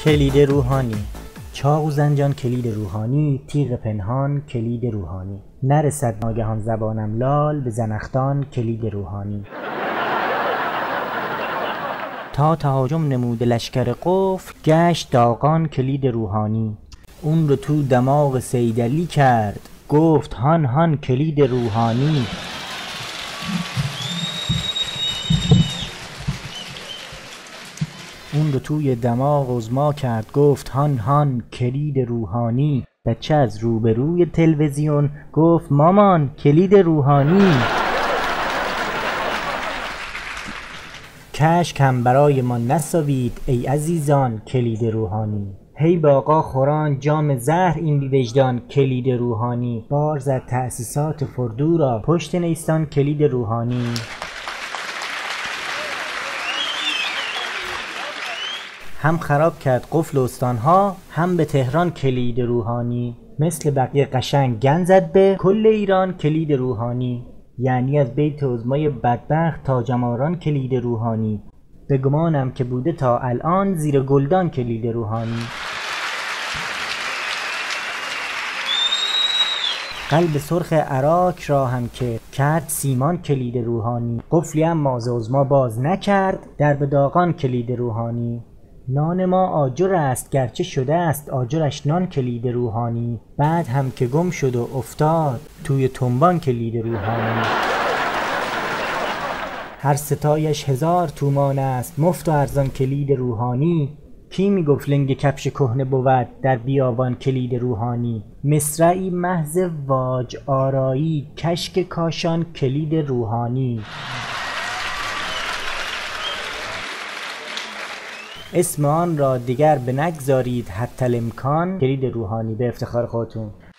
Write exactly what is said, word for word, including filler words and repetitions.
کلید روحانی. چاق و زنجان کلید روحانی، تیغ پنهان کلید روحانی. نرسد ناگهان زبانم لال، به زنخدان کلید روحانی. تا تهاجم نموده لشکر قفل، گشت داغان کلید روحانی. اون رو تو دماغ صیدلی کرد، گفت هان هان کلید روحانی. اون رو توی دماغ عظما کرد، گفت هان هان کلید روحانی. بچه از روبروی تلویزیون گفت مامان کلید روحانی. کشک هم برای ما نسازید ای عزیزان کلید روحانی. هی به آقا خوران جام زهر این بی وجدان کلید روحانی. بار زد تأسیسات فردو را، پشت نیستان کلید روحانی. هم خراب کرد قفل استانها، هم به تهران کلید روحانی. مثل بقیه قشنگ گند زد به کل ایران کلید روحانی. یعنی از بیت عظمای بدبخت تا جماران کلید روحانی. به گمانم که بوده تا الان زیر گلدان کلید روحانی. قلب سرخ عراق را هم که کرد سیمان کلید روحانی. قفلی اما ز عظما باز نکرد، در به داغان کلید روحانی. نان ما آجر است گرچه شده است آجرش نان کلید روحانی. بعد هم که گم شد و افتاد توی تنبان کلید روحانی. هر ستایش هزار تومان است، مفت و ارزان کلید روحانی. کی می گفت لنگ کفش کهنه بود در بیابان کلید روحانی. مصرعی محض واج آرایی، کشک کاشان کلید روحانی. اسم آن را دیگر به نگذارید حتی الامکان کلید روحانی. به افتخار خودتون.